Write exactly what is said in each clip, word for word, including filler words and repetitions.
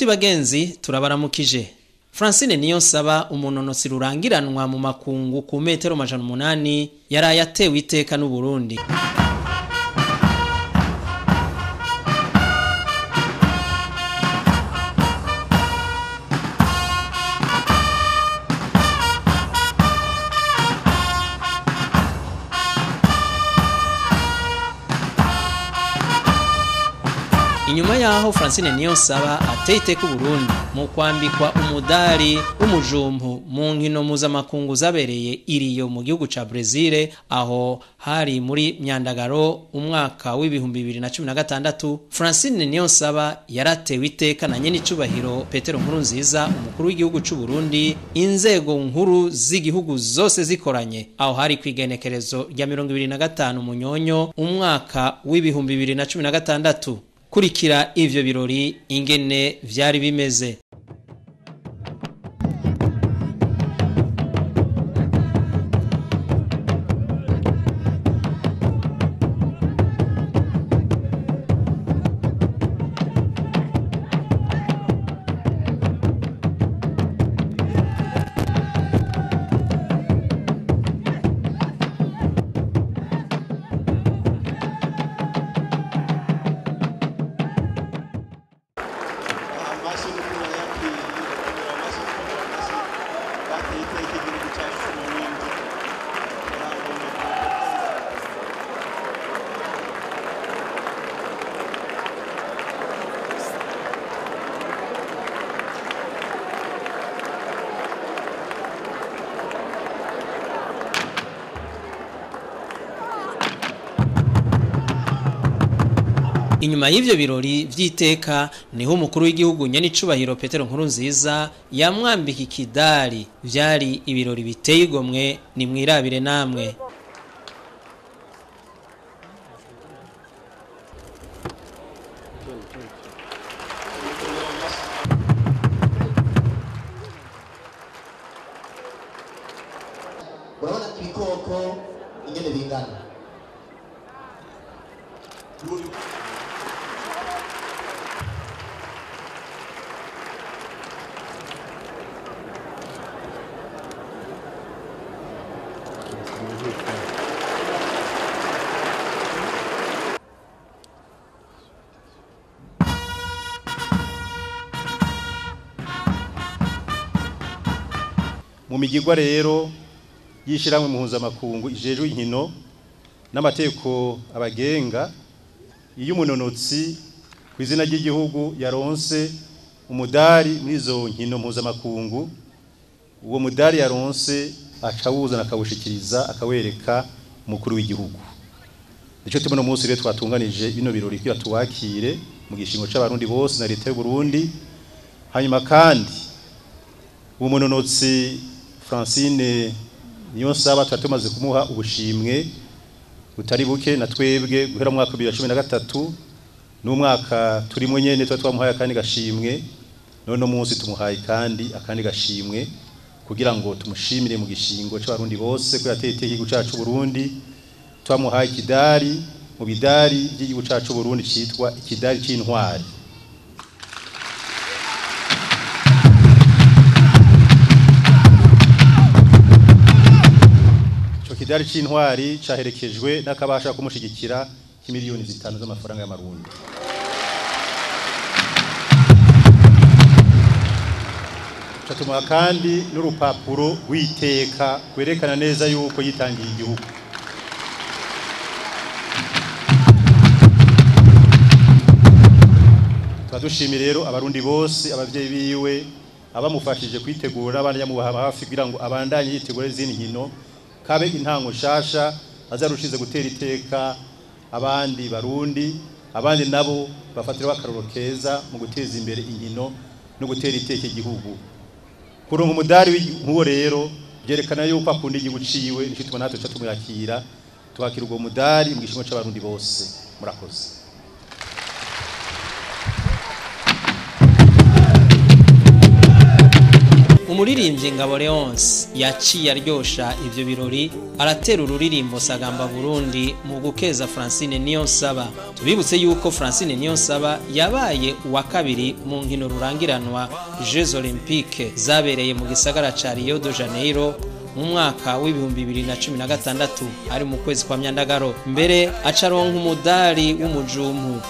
Nshuti bagenzi turabaramukije. Francine Niyonsaba umunonotsi rurangiranwa mu makungu ku metero majana umunani yaraye atewe iteka n'u Burundi. Inyuma yaho Francine Niyonsaba ateye iteka u Burundi mu kwambikwa umudari w'umujumpu mu nkino mpuzamakungu zabereye iriyo mu gihugu ca Brazil, aho hari muri Myandagaro umwaka w'ibihumbi bibiri na cumi na gatandatu, Francine Niyonsaba yaratewe iteka na nyene icubahiro Petero Nkurunziza umukuru w'igihugu c'u Burundi, inzego nkuru z'igihugu zose zikoranye, aho hari kwigenekerezo rya mirongo ibiri na gatanu Munyonyo umwaka w'ibihumbi bibiri na cumi na gatandatu. Kurikira ivyo birori ingene vyari bimeze. Inyuma y'ivyo birori vy'iteka niho umukuru w'igihugu nyene icubahiro Petero Nkurunziza yamwambika ikidari. Vyari ibirori biteye igomwe, ni mwirabire namwe. Urabona ibikoko ingene bingana. Mu migirwa rero yishiramwe mpuzamakungu ijejwe inkino n'amateko abagenga, iyo umunonotsi ku izina ry'igihugu yaronse umudari muri izo nkino mpuzamakungu, uwo mudari yaronse acawuzana akawushikiriza akawereka umukuru w'igihugu. Nico tubona umunsi rero twatunganije bino birori kugira tuwakire mu gishingo c'abarundi bose na leta y'u Burundi. Hanyuma kandi uwo munonotsi Francine Niyonsaba twatumaze kumuha ubushimwe butari buke na twebwe guhera mu mwaka wa bibiri na cumi na gatatu n'umwaka turimo nyene twa twamuhaye kandi gashimwe, none umunsi tumuhaye kandi akandi gashimwe kugira ngo tumushimire mu gishingo c'abarundi bose ko yateye iteka igihugu cacu Burundi. Twamuhaye ikidari mu bidari by'igihugu cacu Burundi citwa ikidari c'intwari. Ikidari c'intwari caherekejwe n'akabasha kumushigikira kimiliyoni zitanu z'amafaranga y'amarundi. Catuma kandi n'urupapuro rw'iteka kwerekana neza yuko yitangiye igihugu. Twadushimira rero abarundi bose, abavyeyi biwe, abamufashije kwitegura, abandi yamubaha hafi kugira ngo abandanye yitegura izindi nkino, kabe intango shasha azarushize gutera iteka abandi barundi, abandi nabo bafatira akaroro keza mu guteza imbere inkino no gutera iteka igihugu. Kuronka umudari w'uwo rero byerekana yuko akunda igihugu ciwe, nico tubona natwe tumuyakira, twakira ubwo mudari mu gishingo c'abarundi bose. Murakoze. umuririmbyi Ngabo Leonce yaciye aryosha ivyo birori aratera ururirimbo Sagamba Burundi mu gukeza Francine Niyonsaba. Tubibutse yuko Francine Niyonsaba yabaye uwa kabiri mu nkino rurangiranwa Jeux Olympiques zabereye mu gisagara ca Rio de Janeiro mu mwaka w'ibihumbi bibiri na cumi na gatandatu ari mu kwezi kwa Myandagaro. Mbere acaronka umudari w'umujumpu.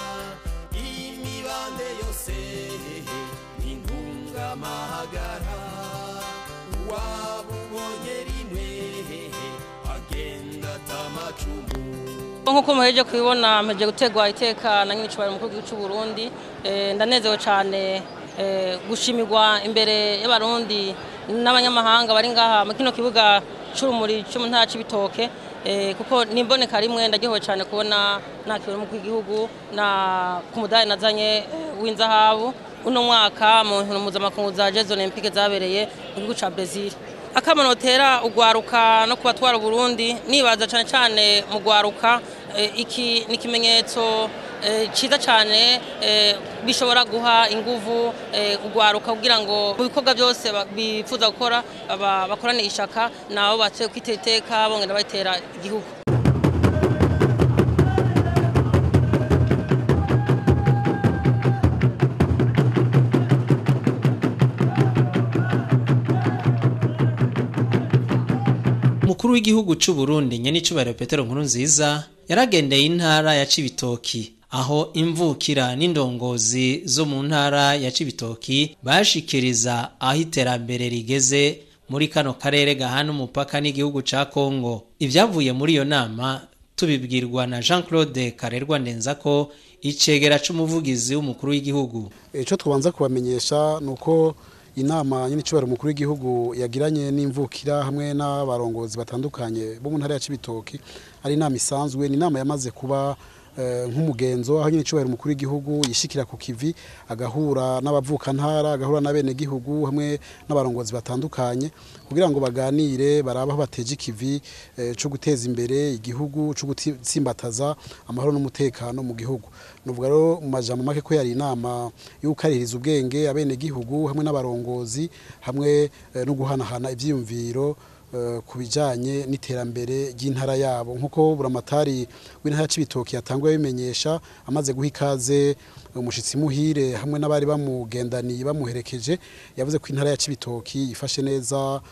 Nkuko muheje kubibona mpeje gutegwa iteka na nyicubara mukuru w'igihugu cy'u Burundi, ndanezewe cyane gushimirwa imbere y'abarundi n'abanyamahanga bari ngaha mu kino kibuga cy'urumuri cyo mu ntara c'ibitoke, kuko nimboneka rimwe ndagihowe cyane kubona nakira mu gihugu na kumudari nazanye w'inzahabu uno mwaka mu nkino mpuzamakungu za Jeux Olympiques zabereye mu gihugu ca Brazil. Akamanotera ugwaruka no kubatwara Burundi nibaza cyane cyane mu gwaruka, iki ni kimenyetso ciza cyane bishobora guha inguvu ugwaruka kugira ngo mu bikorwa byose bifuza gukora bakorane ishaka nabo batse kwiteteka bongera batera igihugu. Umukuru w'igihugu cy'u Burundi Nyenicubahiro Petero Nkurunziza yaragendeye intara ya Cibitoki, aho imvukira n'indongozi zo mu ntara ya Cibitoki bashikiriza aho iterambere rigeze muri kano karere gahana umupaka n'igihugu ca Kongo. Ivyavuye muri iyo nama tubibwirwa na Jean Claude Karerwa Ndenzako, icegera c'umuvugizi w'umukuru w'igihugu. Ico twabanza kubamenyesha nuko inama Nyenicubahiro umukuru w'igihugu yagiranye n'imvukira hamwe n'abarongozi batandukanye bo mu ntara ya Cibitoki ari inama isanzwe. Ni inama yamaze kuba nk'umugenzo, aho Nyenicubahiro umukuru w'igihugu yishikira ku kivi agahura n'abavuka ntara, agahura n'abene gihugu hamwe n'abarongozi batandukanye kugira ngo baganire barabaho bateje ikivi cyo guteza imbere igihugu, cyo gutsimbataza amahoro n'umutekano mu gihugu. Nuvuga rero mu majambo make ko yari inama y'ukaririza ubwenge abene gihugu hamwe n'abarongozi hamwe no guhanahana ivyiyumviro ku bijanye n'iterambere ry'intara yabo. Nkuko buramatari w'intara c'ibitoki yatanguye bimenyesha amaze guha ikaze umushitsi muhire hamwe n'abari bamugendaniye bamuherekeje, yavuze ko intara ya Cibitoki ifashe neza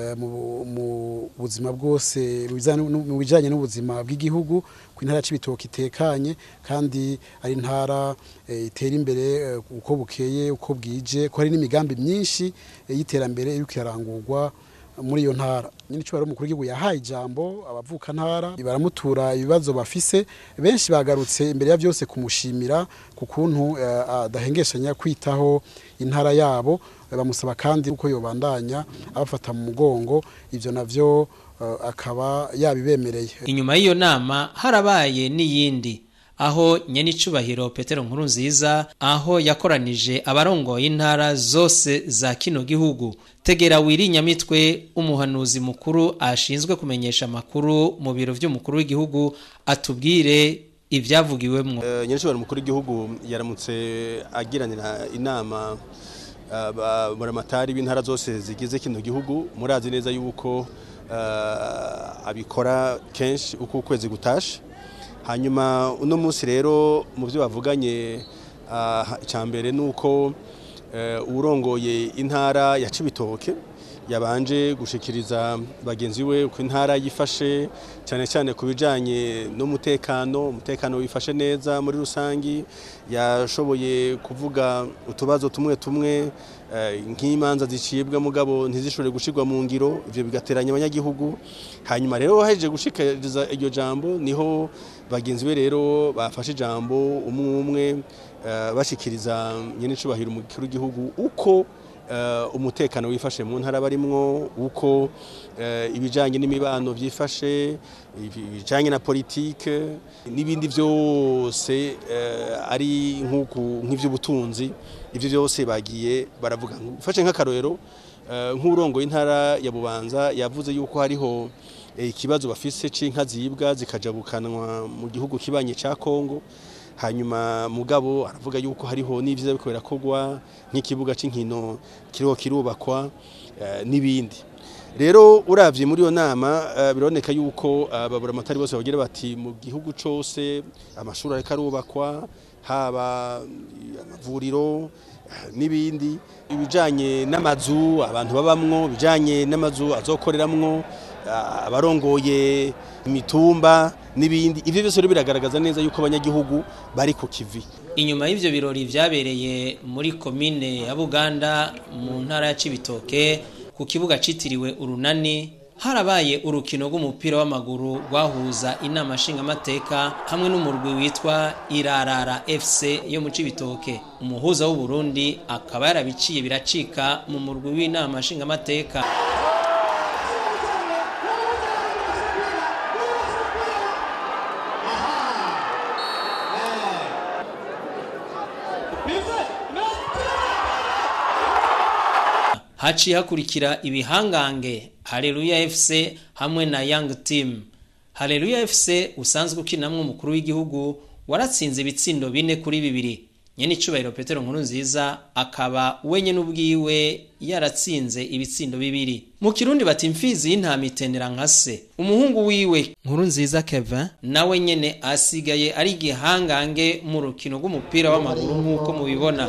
mu buzima bwose mu bijanye n'ubuzima bw'igihugu, ko intara ya Cibitoki itekanye kandi ari intara itera imbere uko bukeye uko bwije, ko hari n'imigambi myinshi y'iterambere iri kirarangurwa muri iyo ntara. Nyenicubahiro umukuru w'igihugu yahaye ijambo abavuka ntara baramutura ibibazo bafise, benshi bagarutse imbere ya byose kumushimira ku kuntu adahengeshanya kwitaho intara yabo, bamusaba kandi uko yobandanya abafata mu mugongo, ivyo navyo akaba yabibemereye. Inyuma y'iyo nama harabaye n'iyindi, aho Nyenicubahiro Petero Nkurunziza aho yakoranije abarongoye intara zose za kino gihugu. Tegera Wiri Nyamitwe, umuhanuzi mukuru ashinzwe kumenyesha makuru mu biro vy'umukuru w'igihugu, atubwire ivyavugiwemwo. Uh, Nyenicubahiro umukuru w'igihugu yaramutse agiranira inama buramatari b'intara zose zigize kino gihugu. Murazi neza yuko uh, abikora kenshi uko ukwezi gutashe. Hanyuma uno munsi rero mu byo bavuganye icambere nuko urongoye intara ya Cibitoke yabanje gushikiriza bagenzi we ku intara yifashe cyane cyane kubijanye n'umutekano, umutekano wifashe neza muri rusangi. Yashoboye kuvuga utubazo tumwe tumwe nk'imanza zicibwa mugabo ntizishobore gushirwa mu ngiro, ivyo bigateranya abanyagihugu. Hanyuma rero haje gushikiriza iryo jambo niho bagenzi be rero bafashe ijambo umwe umwe bashikiriza Nyenicubahiro umukuru w'igihugu uko Uh, umutekano wifashe mu ntara barimwo, uko uh, ibijanye n'imibano vyifashe, ibijanye na politike n'ibindi vyose uh, ari nk'uku nk'ivy'ubutunzi. Ivyo vyose bagiye baravuga. Ufashe nk'akarorero uh, nk'urongo intara ya Bubanza yavuze yuko hariho ikibazo uh, bafise c'inka zibwa zikajabukanwa mu gihugu kibanye ca Kongo. hanyuma mugabo aravuga yuko hariho n'ivyiza biko birakogwa nk'ikibuga c'inkino kiriho kirubakwa n'ibindi. Rero uravye muri yo nama bironeka yuko ababuramatari bose bagira bati mu gihugu cose amashuri ariko arubakwa, haba amavuriro n'ibindi, ibijanye n'amazu abantu babamwo, bijanye n'amazu azokoreramwo, abarongoye imitumba n'ibindi, ivyo byose biragaragaza neza yuko abanyagihugu bari ku kivi. Inyuma y'ivyo birori vyabereye muri komine ya Buganda mu ntara ya Cibitoke ku kibuga citiriwe Urunani, harabaye urukino rw'umupira w'amaguru rwahuza inama nshingamateka hamwe n'umurwi witwa Irarara F C yo mu Cibitoke. Umuhuza w'u Burundi akaba yarabiciye biracika mu murwi w'inama nshingamateka. Haciye hakurikira ibihangange Haleluya F C hamwe na Young Team. Haleluya F C usanzwe ukinamwe umukuru w'igihugu waratsinze ibitsindo bine kuri bibiri. Nyene icubahiro Petero Nkurunziza akaba wenye n'ubwiwe yaratsinze ibitsindo bibiri. Mu Kirundi bati imfizi y'intama itenera nka se. Umuhungu wiwe Nkurunziza Kevin nawe nyene asigaye ari igihangange mu rukino rw'umupira w'amaguru nk'uko mubibona.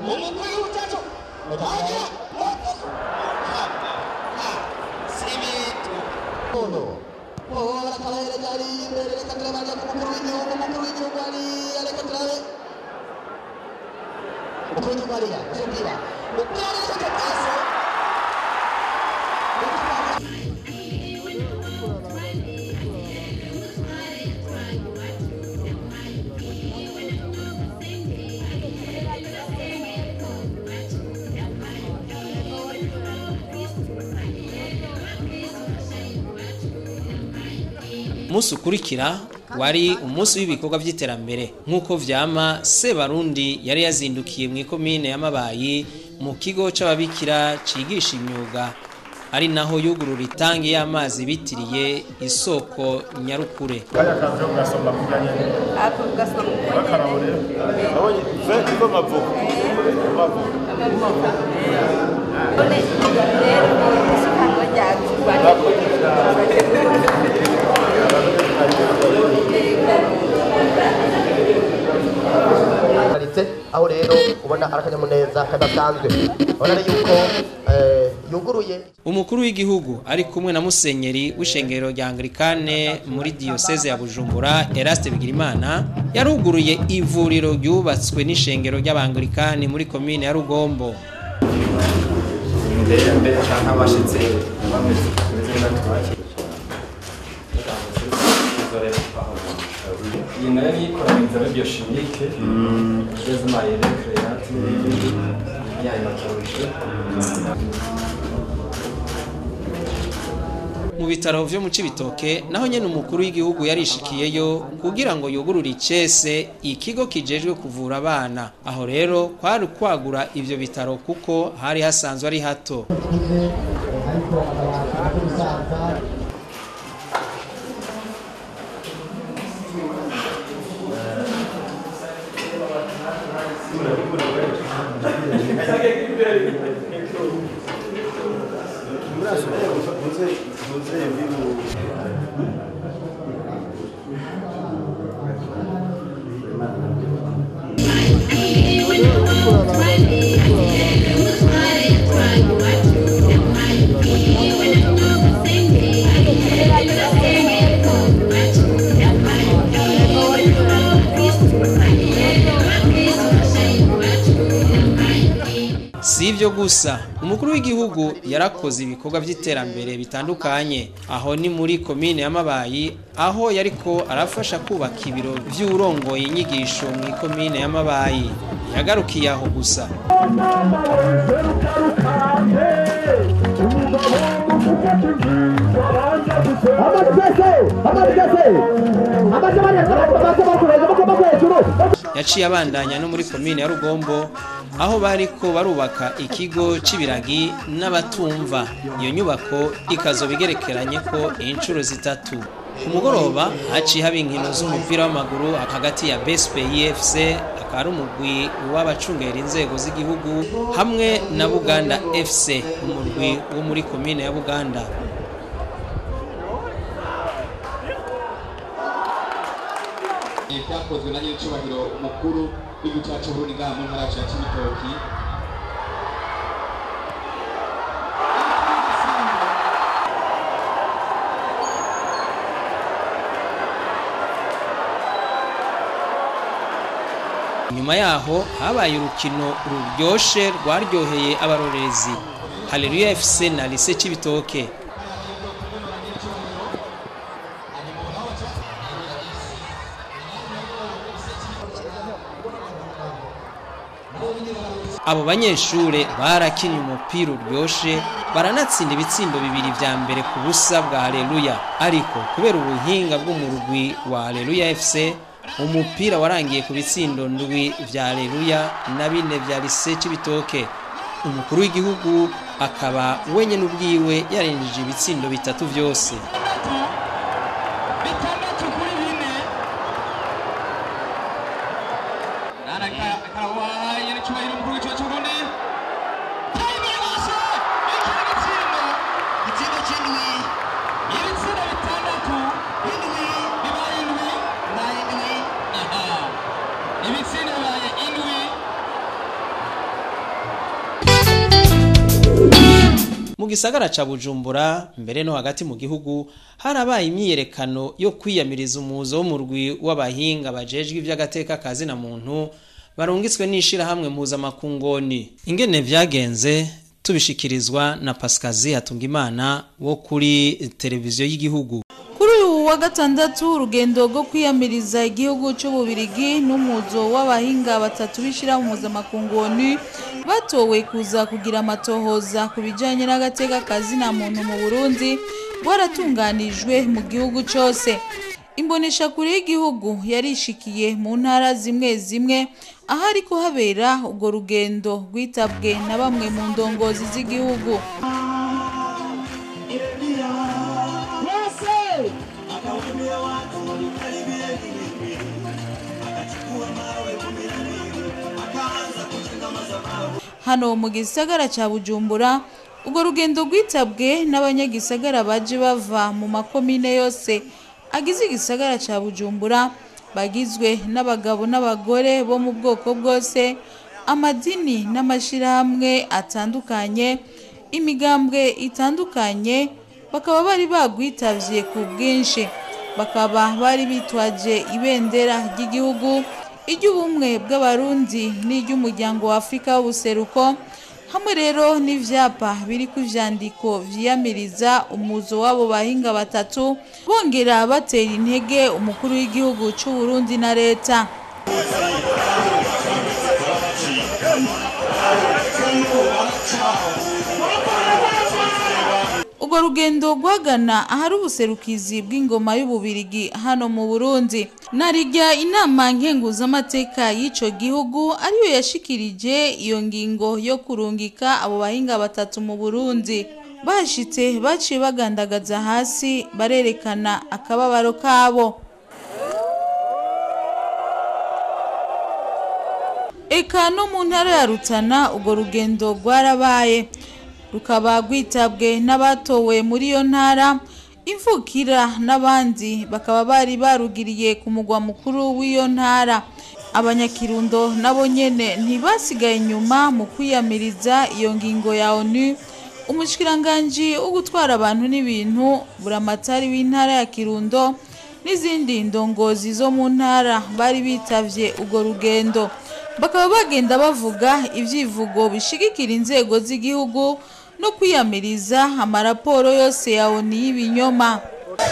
Musu kurikira wari umunsi w'ibikorwa by'iterambere nk'uko vyama Sebarundi yari yazindukiye mu ikomine y'Amabayi mu kigo c'ababikira cigisha imyuga, ari naho yugurura itangi y'amazi bitiriye isoko Nyarukure. Aho rero ubona arakanyamuneza kadasanzwe ubona yuko yuguruye. Umukuru w'igihugu ari kumwe na musenyeri w'ishengero rya Anglikane muri diocese ya Bujumbura Eraste Bigirimana yaruguruye ivuriro ryubatswe n'ishengero ry'Abanglikane muri komine ya Rugombo. Mbere mbere cyangwa abashitse bameze neza twakira. Il n'a rien qu'on a mis biochimique, des maïs créatifs, il y a une autre. Mu bitaro vyo mu Cibitoke naho nyene umukuru w'igihugu yarishikiyeyo kugira ngo yugurure icese ikigo kijejwe kuvura abana. Aho rero kwari kwagura ivyo bitaro kuko hari hasanzwe ari hato. Sivyo gusa umukuru w'igihugu yarakoze ibikorwa by'iterambere bitandukanye, aho ni muri komine y'Amabayi aho yariko arafasha kubaka ibiro vy'urongoye inyigisho mu komine y'Amabayi. Yagarukiye aho gusa. Yaciye abandanya no muri komine ya Rugombo aho bariko barubaka ikigo c'ibiragi n'abatumva. Iyo nyubako ikazobigerekeranye ko inshuro zitatu. ku mugoroba haciye haba inkino z'umupira w'amaguru hagati ya B S P I F C akaba ari umugwi w'abacungera inzego z'igihugu hamwe na Buganda F C umugwi wo muri komine ya Buganda. Ibyakozwe na nyir'icyubahiro mukuru w'igihugu cyacu Burundi ngaha mu ntara ya Cibitoki. Nyuma yaho habaye urukino ruryoshe rwaryoheye abarorezi Haleluya F C na Lycée Cibitoke. Abo banyeshure barakinye umupira uryoshe baranatsinda ibitsindo bibiri vya mbere ku busa bwa Haleluya, ariko kubera ubuhinga bw'umurugwi wa Haleluya F C umupira warangiye ku bitsindo ndwi vya Haleluya na bine vya Lycée Cibitoke. Umukuru w'igihugu akaba wenyene ubwiwe yarengeje ibitsindo bitatu vyose. Mu gisagara ca Bujumbura mbere no hagati mu gihugu harabaye imyiyerekano yo kwiyamiriza umuzo w'umurwi w'abahinga bajejwe ivy'agateka kazi na muntu barungitswe n'ishira hamwe muza makungoni. Ingene vyagenze tubishikirizwa na Pascazi Hatungimana wo kuri televiziyo y'igihugu. Kuri uyu wa gatandatu urugendo rwo kwiyamiriza igihugu cy'Ububirigi n'umuzo w'abahinga batatu bishira mu muzamakungoni batowe kuza kugira amatohoza ku bijanye n'agateka kazi na muntu mu Burundi waratunganijwe mu gihugu cyose. Imbonesha kuri y'igihugu yarishikiye mu ntara zimwe zimwe ahari ko habera ubwo rugendo rwitabwe na bamwe mu ndongozi z'igihugu. Hano mu gisagara ca Bujumbura ubwo rugendo rwitabwe n'abanyagisagara baje bava mu makomine yose agize igisagara ca Bujumbura bagizwe n'abagabo n'abagore bo mu bwoko bwose, amadini n'amashirahamwe atandukanye, imigambwe itandukanye, bakaba bari bagwitavye ku bwinshi, bakaba bari bitwaje ibendera ry'igihugu iry'ubumwe bw'abarundi n'iry'umuryango wa Afrika w'ubuseruko, hamwe rero n'ivyapa biri ku vyandiko vyiyamiriza umuzo wabo bahinga batatu bongera batera intege umukuru w'igihugu cy'u Burundi na leta. Ubwo rugendo rwagana ahari ubuserukizi bw'ingoma y'Ububirigi hano mu Burundi narijya inama nkenguzamateka y'ico gihugu ariyo yashikirije iyo ngingo yo kurungika abo bahinga batatu mu Burundi. Bashitse baciye bagandagaza hasi barerekana akababaro kabo. Eka no mu ntara ya Rutana ubwo rugendo rwarabaye rukaba rwitabwe n'abatowe muri iyo ntara, imvukira n'abandi bakaba bari barugiriye ku mugwa mukuru w'iyo ntara. Abanyakirundo nabo nyene ntibasigaye inyuma mu kwiyamiriza iyo ngingo ya ONU. Umushikiranganje wo gutwara abantu n'ibintu buramatari w'intara ya Kirundo n'izindi ndongozi zo mu ntara bari bitavye ubwo rugendo, bakaba bagenda bavuga ivyivugo bishigikira inzego z'igihugu no kwiyamiriza amaraporo yose ya ONU y'ibinyoma.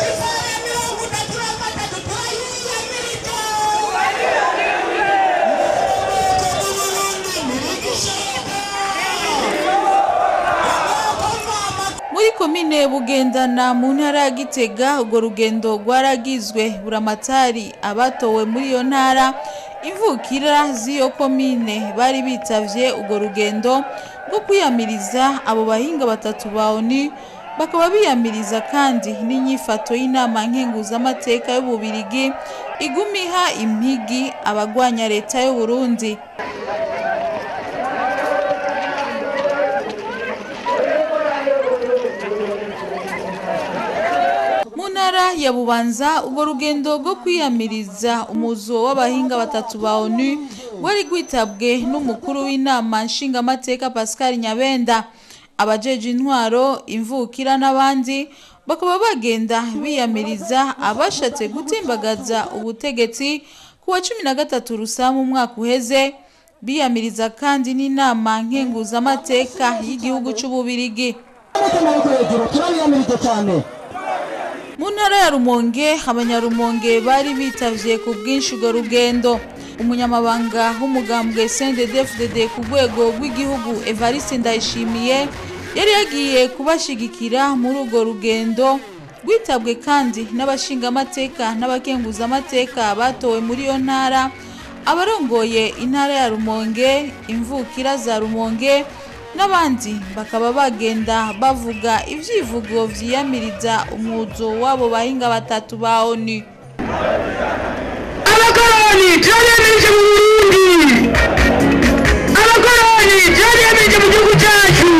Muri komine Bugendana mu ntara ya Gitega ubwo rugendo rwaragizwe buramatari abatowe muri iyo ntara, imvukira z'iyo komine bari bitavye ubwo rugendo rwo kwiyamiriza abo bahinga batatu ba ONU bakaba biyamiriza kandi n'inyifato y'inama nkenguzamateka y'Ububirigi igumiha impigi abagwanya leta y'u Burundi. Munara ya Bubanza ubwo rugendo rwo kwiyamiriza umuzo w'abahinga batatu ba ONU wari gwitabwe n'umukuru w'inama nshingamateka Pascal Nyabenda. Abajeje intwaro, imvukira n'abandi bakaba bagenda biyamiriza abashatse gutimbagaza ubutegetsi kuwa cumi na gatatu Rusama umwaka uheze, biyamiriza kandi n'inama nkenguzamateka y'igihugu c'Ububirigi. Mu ntara ya Rumonge, abanyarumonge bari bitavye ku bwinshi urwo rugendo. Umunyamabanga w'umugambwe C N D D F D D ku rwego rw'igihugu Evariste Ndayishimiye yari yagiye kubashigikira muri urwo rugendo, rwitabwe kandi n'abashingamateka n'abakenguzamateka batowe muri iyo ntara, abarongoye intara ya Rumonge, imvukira za Rumonge n'abandi bakaba bagenda bavuga ivyivugo vyiyamiriza umuzo wabo bahinga batatu ba ONU. Abakoroni turiyemeje mu Burundi, abakoroni turiyemeje mu gihugu cyacu.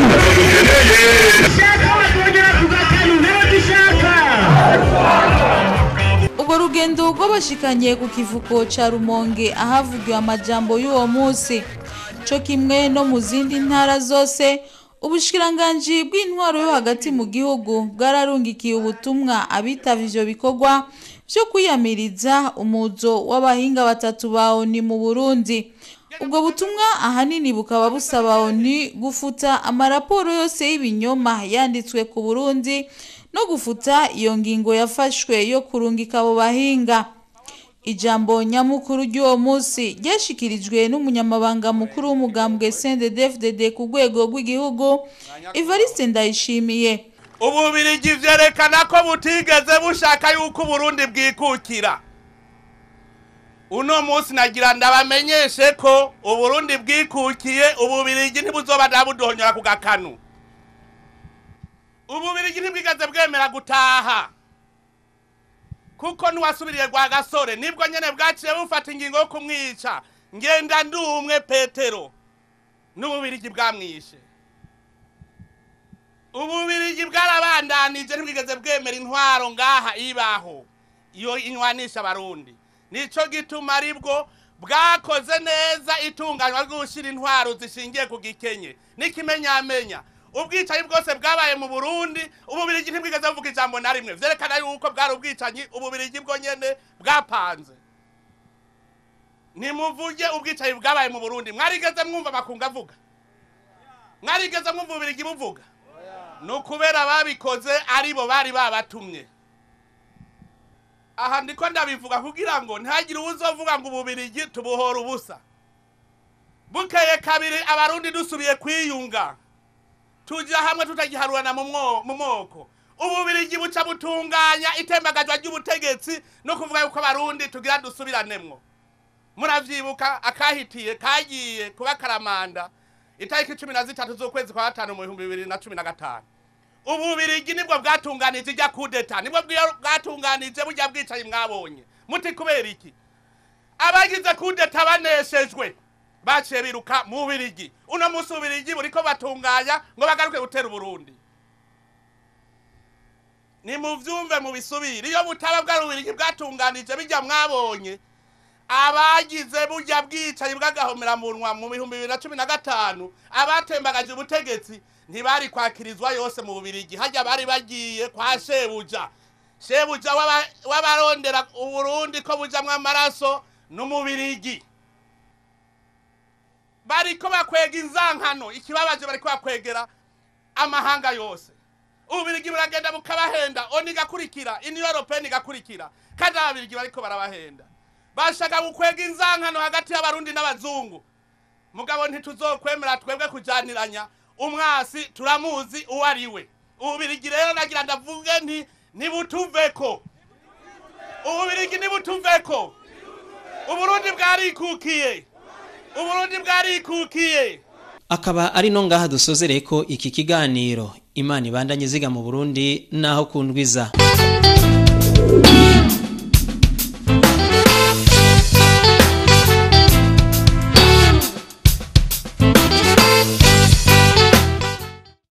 Ubwo rugendo rw'abashikanye ku kivuko ca Rumonge ahavugiwe amajambo y'uwo munsi, co kimwe no mu zindi ntara zose, ubushikiranganji bw'intwaro yo hagati mu gihugu bwararungikiye ubutumwa abitavye ivyo bikorwa vyo kwiyamiriza umuzo w'abahinga batatu ba ONU mu Burundi. Ubwo butumwa ahanini bukaba busaba ONU gufuta amaraporo yose y'ibinyoma yanditswe ku Burundi no gufuta iyo ngingo yafashwe yo kurungika abo bahinga. Ijambo nyamukuru ry'uwo munsi ryashikirijwe n'umunyamabanga mukuru w'umugambwe C N D D F D D ku rwego rw'igihugu Evariste Ndayishimiye. Ububirigi vyerekana ko butigeze bushaka yuko Burundi bwikukira. Uno munsi nagira ndabamenyeshe ko Uburundi bwikukiye, Ububirigi ntibuzoba ndabudohonyora ku gakanu. Ububirigi ntibwigaze bwemera gutaha, kuko nuwasubiriye gwa Gasore nibwo nyene bwaciye bufata ingingo yo kumwica. Ngenda ndumwe Petero n'Ububirigi bwamwishe. Ububirigi bwarabandanije ntibwigaze bwemera intwaro ngaha ibaho iyo inywanisha Abarundi. Nico gituma aribwo bwakoze neza itunganywa ryo gushira intwaro zishingiye ku gikenye n'ikimenyamenya. Ubwicanyi bwose bwabaye mu Burundi, Ububirigi ntibwigaze buvuga ijambo na rimwe, vyerekana yuko bwari ubwicanyi Ububirigi bwo nyene bwapanze. Nimuvuge ubwicanyi bwabaye mu Burundi, mwarigeze mwumva makunga avuga? Mwarigeze mwumva Ububirigi buvuga? No kubera babikoze aribo bari babatumye. Aha ndiko ndabivuga kugira ngo ntihagire uzovuga ngo Ububirigi tubuhora ubusa. Bukeye kabiri Abarundi dusubiye kwiyunga, tuja hamwe tutagiharurana mu moko. Ububirigi buca butunganya itembagazwa ry'ubutegetsi no kuvuga yuko Abarundi tugira dusubiranemo. Muravyibuka akahitiye kagiye kuba Karamanda itariki cumi na zitatu z'ukwezi kwa gatanu mu bihumbi bibiri na cumi na gatanu. Ububirigi nibwo bwatunganije ijya kudeta, nibwo bwatunganije burya bwicaye mwabonye. Muti kubera iki? Abagize kudeta baneshejwe baciye biruka mu Bubirigi. Uno musi Ububirigi buriko batunganya ngo bagaruke gutera Burundi. Ni muvyumve mu bisubiri, iyo butaba bwa Ububirigi bwatunganije bijya mwabonye, abagize burya bwicaye bwagahomera munwa mu bihumbi bibiri na cumi na gatanu, abatembagaje ubutegetsi ntibari kwakirizwa yose mu Bubirigi. Hajya bari bagiye kwa Shebuja. Shebuja wabarondera Uburundi ko bujamwe amaraso n'Umubirigi. Bariko bakwega inzankano, ikibabaje bariko bakwegera amahanga yose. Ububirigi buragenda bukabahenda, ONU igakurikira, Union Européenne igakurikira, kandi Ababirigi bariko barabahenda. Bashaka gukwega inzankano hagati y'Abarundi n'Abazungu. Mugabo ntituzokwemera twebwe kujaniranya, umwasi turamuzi uwariwe. Ububirigi rero nagira ndavuge nti nibutuveko. Ububirigi nibutuveko. Uburundi bwarikukiye. Uburundi bwarikukiye. Akaba ari no ngaha dusozereko iki kiganiro. Imana ibandanye ziga mu Burundi naho kundwiza.